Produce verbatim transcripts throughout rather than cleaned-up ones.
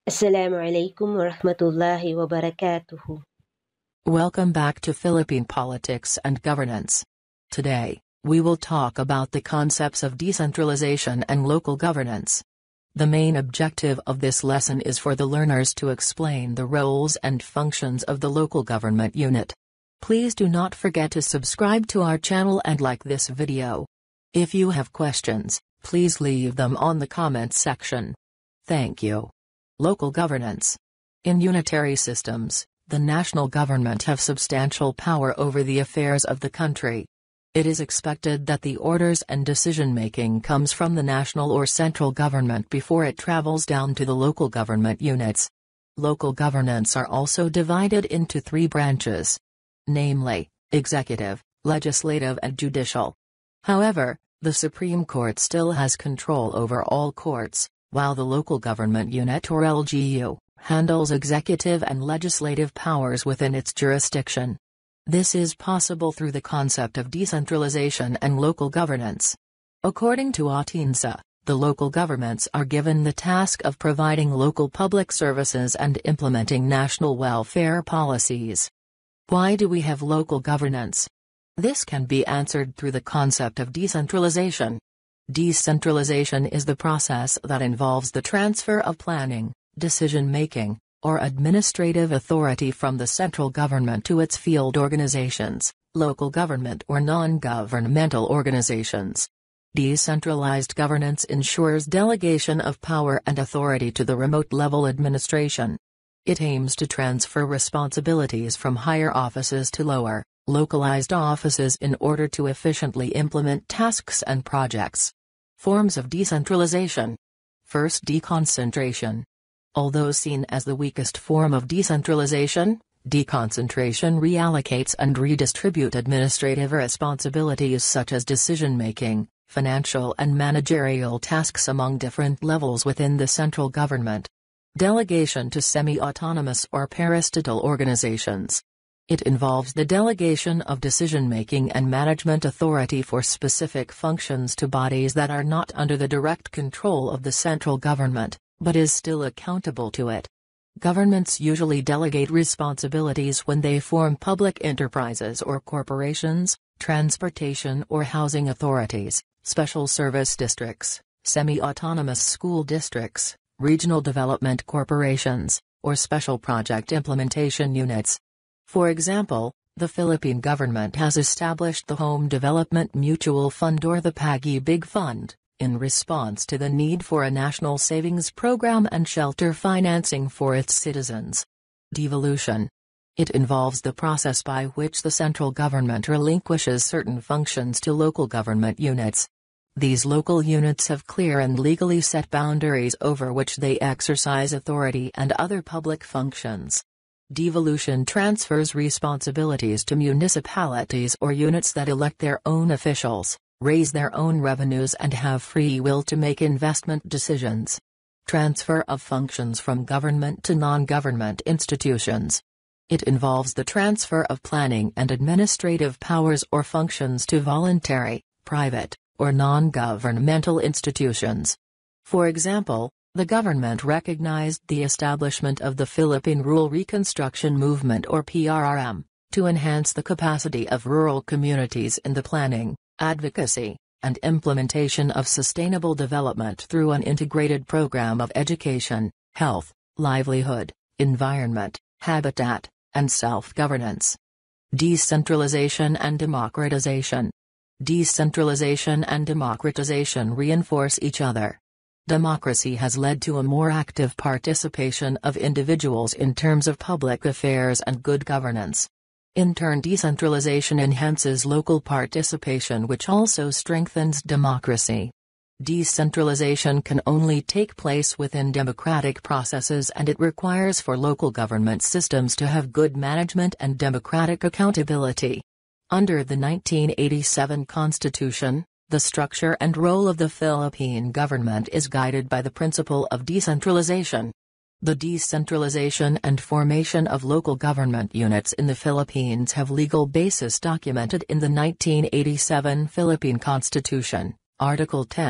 Assalamu alaikum wa rahmatullahi wa barakatuhu. Welcome back to Philippine Politics and Governance. Today, we will talk about the concepts of decentralization and local governance. The main objective of this lesson is for the learners to explain the roles and functions of the local government unit. Please do not forget to subscribe to our channel and like this video. If you have questions, please leave them on the comments section. Thank you. Local governance. In unitary systems, the national government have substantial power over the affairs of the country. It is expected that the orders and decision-making comes from the national or central government before it travels down to the local government units. Local governance are also divided into three branches, namely, executive, legislative and judicial. However, the Supreme Court still has control over all courts, while the local government unit or L G U handles executive and legislative powers within its jurisdiction. This is possible through the concept of decentralization and local governance. According to HUMSS, the local governments are given the task of providing local public services and implementing national welfare policies. Why do we have local governance? This can be answered through the concept of decentralization. Decentralization is the process that involves the transfer of planning, decision-making, or administrative authority from the central government to its field organizations, local government or non-governmental organizations. Decentralized governance ensures delegation of power and authority to the remote-level administration. It aims to transfer responsibilities from higher offices to lower, localized offices in order to efficiently implement tasks and projects. Forms of decentralization. First, deconcentration. Although seen as the weakest form of decentralization, deconcentration reallocates and redistributes administrative responsibilities such as decision-making, financial and managerial tasks among different levels within the central government. Delegation to semi-autonomous or parastatal organizations. It involves the delegation of decision-making and management authority for specific functions to bodies that are not under the direct control of the central government, but is still accountable to it. Governments usually delegate responsibilities when they form public enterprises or corporations, transportation or housing authorities, special service districts, semi-autonomous school districts, regional development corporations, or special project implementation units. For example, the Philippine government has established the Home Development Mutual Fund or the Pag-ibig Fund, in response to the need for a national savings program and shelter financing for its citizens. Devolution. It involves the process by which the central government relinquishes certain functions to local government units. These local units have clear and legally set boundaries over which they exercise authority and other public functions. Devolution transfers responsibilities to municipalities or units that elect their own officials, raise their own revenues and have free will to make investment decisions. Transfer of functions from government to non-government institutions. It involves the transfer of planning and administrative powers or functions to voluntary, private, or non-governmental institutions. For example, the government recognized the establishment of the Philippine Rural Reconstruction Movement or P R R M, to enhance the capacity of rural communities in the planning, advocacy, and implementation of sustainable development through an integrated program of education, health, livelihood, environment, habitat, and self-governance. Decentralization and democratization. Decentralization and democratization reinforce each other. Democracy has led to a more active participation of individuals in terms of public affairs and good governance. In turn, decentralization enhances local participation, which also strengthens democracy. Decentralization can only take place within democratic processes, and it requires for local government systems to have good management and democratic accountability. Under the nineteen eighty-seven Constitution, the structure and role of the Philippine government is guided by the principle of decentralization. The decentralization and formation of local government units in the Philippines have legal basis documented in the nineteen eighty-seven Philippine Constitution, Article ten,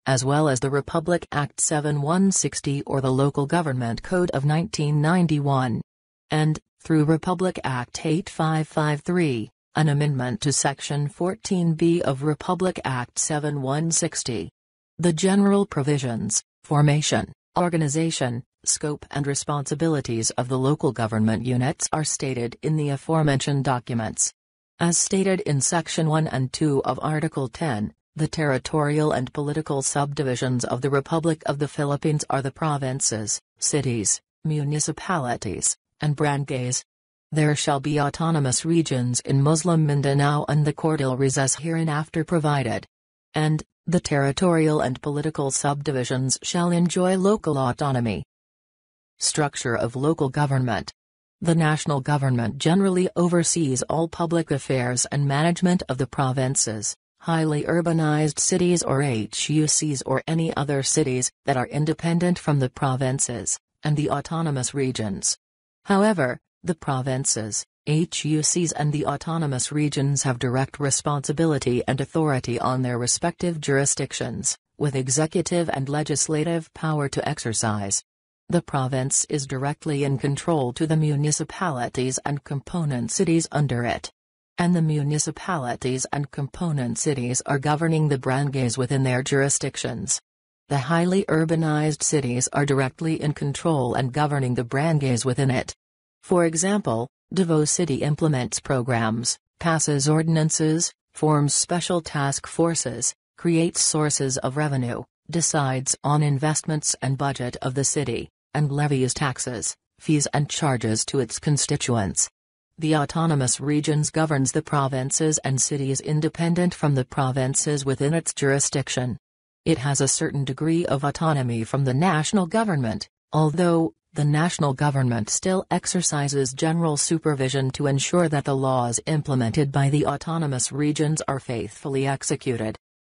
as well as the Republic Act seventy-one sixty or the Local Government Code of nineteen ninety-one. And, through Republic Act eighty-five fifty-three, an amendment to Section fourteen B of Republic Act seventy-one sixty. The general provisions, formation, organization, scope and responsibilities of the local government units are stated in the aforementioned documents. As stated in Section one and two of Article ten, the territorial and political subdivisions of the Republic of the Philippines are the provinces, cities, municipalities, and barangays. There shall be autonomous regions in Muslim Mindanao and the Cordilleras as hereinafter provided. And, the territorial and political subdivisions shall enjoy local autonomy. Structure of local government. The national government generally oversees all public affairs and management of the provinces, highly urbanized cities or H U Cs or any other cities that are independent from the provinces, and the autonomous regions. However, the provinces, H U Cs and the autonomous regions have direct responsibility and authority on their respective jurisdictions, with executive and legislative power to exercise. The province is directly in control to the municipalities and component cities under it. And the municipalities and component cities are governing the barangays within their jurisdictions. The highly urbanized cities are directly in control and governing the barangays within it. For example, Davao City implements programs, passes ordinances, forms special task forces, creates sources of revenue, decides on investments and budget of the city, and levies taxes, fees and charges to its constituents. The autonomous regions governs the provinces and cities independent from the provinces within its jurisdiction. It has a certain degree of autonomy from the national government, although, the national government still exercises general supervision to ensure that the laws implemented by the autonomous regions are faithfully executed.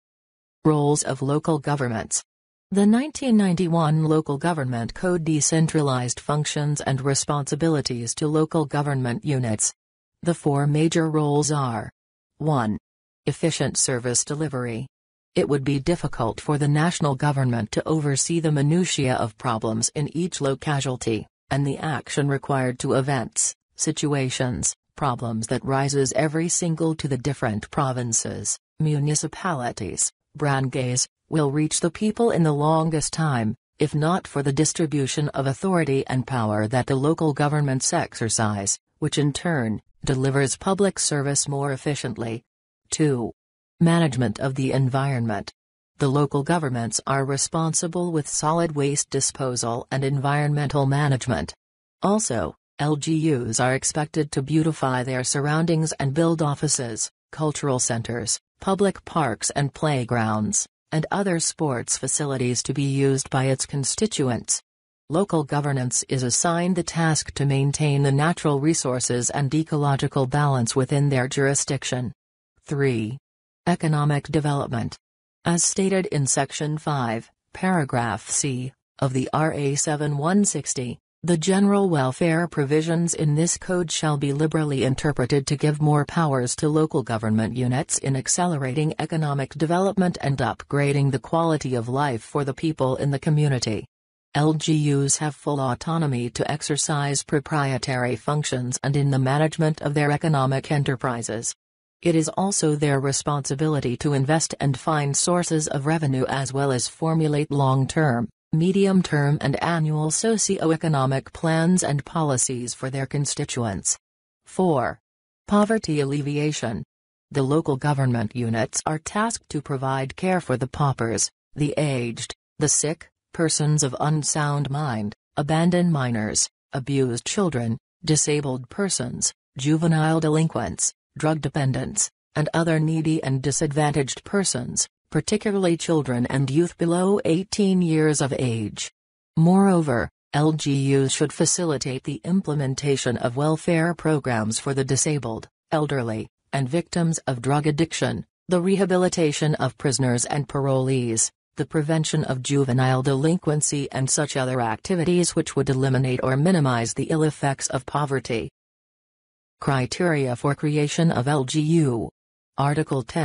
Roles of local governments. The nineteen ninety-one Local Government Code decentralized functions and responsibilities to local government units. The four major roles are: one. Efficient service delivery. It would be difficult for the national government to oversee the minutiae of problems in each locality, and the action required to events, situations, problems that rises every single to the different provinces, municipalities, barangays, will reach the people in the longest time, if not for the distribution of authority and power that the local governments exercise, which in turn, delivers public service more efficiently. two. Management of the environment. The local governments are responsible with solid waste disposal and environmental management. Also, L G Us are expected to beautify their surroundings and build offices, cultural centers, public parks and playgrounds, and other sports facilities to be used by its constituents. Local governance is assigned the task to maintain the natural resources and ecological balance within their jurisdiction. three. Economic development. As stated in Section five, Paragraph C, of the R A seventy-one sixty, the general welfare provisions in this code shall be liberally interpreted to give more powers to local government units in accelerating economic development and upgrading the quality of life for the people in the community. L G Us have full autonomy to exercise proprietary functions and in the management of their economic enterprises. It is also their responsibility to invest and find sources of revenue as well as formulate long-term, medium-term and annual socio-economic plans and policies for their constituents. four. Poverty alleviation. The local government units are tasked to provide care for the paupers, the aged, the sick, persons of unsound mind, abandoned minors, abused children, disabled persons, juvenile delinquents, drug dependents, and other needy and disadvantaged persons, particularly children and youth below eighteen years of age. Moreover, L G Us should facilitate the implementation of welfare programs for the disabled, elderly, and victims of drug addiction, the rehabilitation of prisoners and parolees, the prevention of juvenile delinquency and such other activities which would eliminate or minimize the ill effects of poverty. Criteria for creation of L G U. Article ten,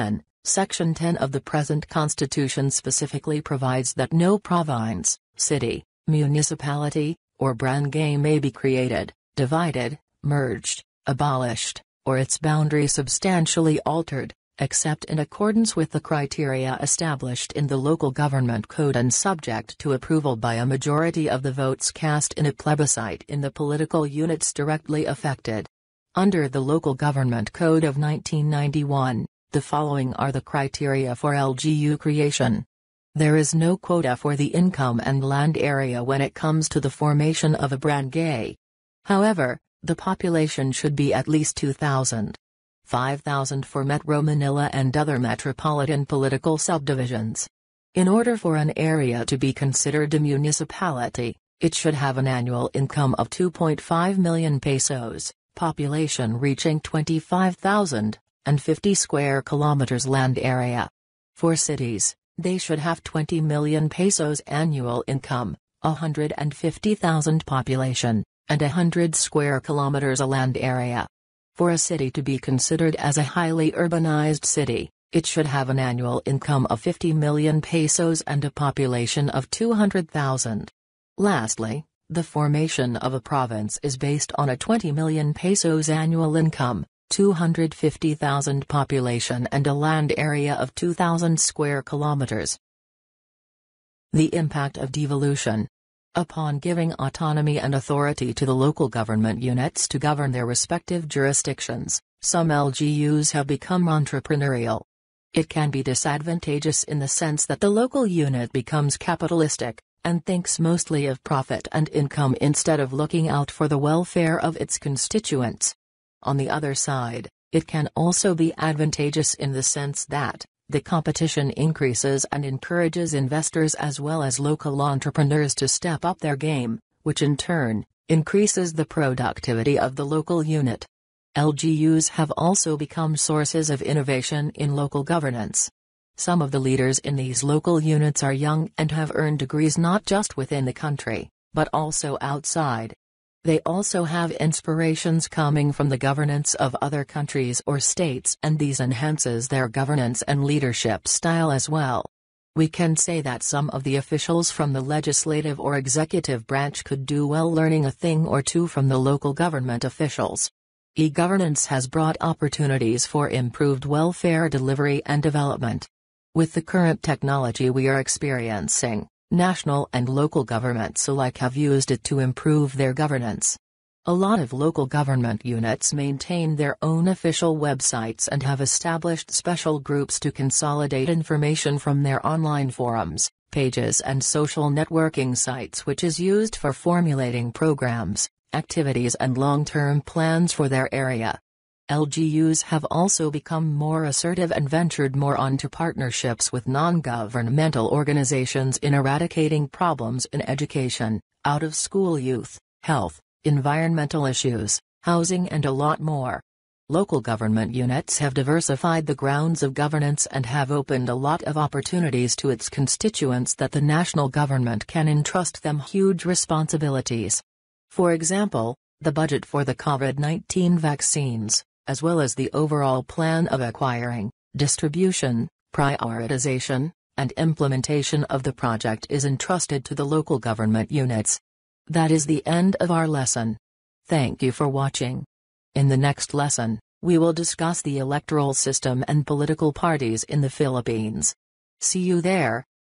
Section ten of the present Constitution specifically provides that no province, city, municipality, or barangay may be created, divided, merged, abolished, or its boundary substantially altered, except in accordance with the criteria established in the local government code and subject to approval by a majority of the votes cast in a plebiscite in the political units directly affected. Under the Local Government Code of nineteen ninety-one, the following are the criteria for L G U creation. There is no quota for the income and land area when it comes to the formation of a barangay. However, the population should be at least two thousand. five thousand for Metro Manila and other metropolitan political subdivisions. In order for an area to be considered a municipality, it should have an annual income of two point five million pesos, population reaching twenty-five thousand, and fifty square kilometers land area. For cities, they should have twenty million pesos annual income, one hundred fifty thousand population, and one hundred square kilometers a land area. For a city to be considered as a highly urbanized city, it should have an annual income of fifty million pesos and a population of two hundred thousand. Lastly, the formation of a province is based on a twenty million pesos annual income, two hundred fifty thousand population and a land area of two thousand square kilometers. The impact of devolution. Upon giving autonomy and authority to the local government units to govern their respective jurisdictions, some L G Us have become entrepreneurial. It can be disadvantageous in the sense that the local unit becomes capitalistic, and thinks mostly of profit and income instead of looking out for the welfare of its constituents. On the other side, it can also be advantageous in the sense that the competition increases and encourages investors as well as local entrepreneurs to step up their game, which in turn increases the productivity of the local unit. L G Us have also become sources of innovation in local governance. Some of the leaders in these local units are young and have earned degrees not just within the country, but also outside. They also have inspirations coming from the governance of other countries or states, and these enhances their governance and leadership style as well. We can say that some of the officials from the legislative or executive branch could do well learning a thing or two from the local government officials. E-governance has brought opportunities for improved welfare delivery and development. With the current technology we are experiencing, national and local governments alike have used it to improve their governance. A lot of local government units maintain their own official websites and have established special groups to consolidate information from their online forums, pages and social networking sites, which is used for formulating programs, activities and long-term plans for their area. L G Us have also become more assertive and ventured more onto partnerships with non-governmental organizations in eradicating problems in education, out-of-school youth, health, environmental issues, housing and a lot more. Local government units have diversified the grounds of governance and have opened a lot of opportunities to its constituents that the national government can entrust them huge responsibilities. For example, the budget for the COVID nineteen vaccines, as well as the overall plan of acquiring, distribution, prioritization, and implementation of the project is entrusted to the local government units. That is the end of our lesson. Thank you for watching. In the next lesson, we will discuss the electoral system and political parties in the Philippines. See you there.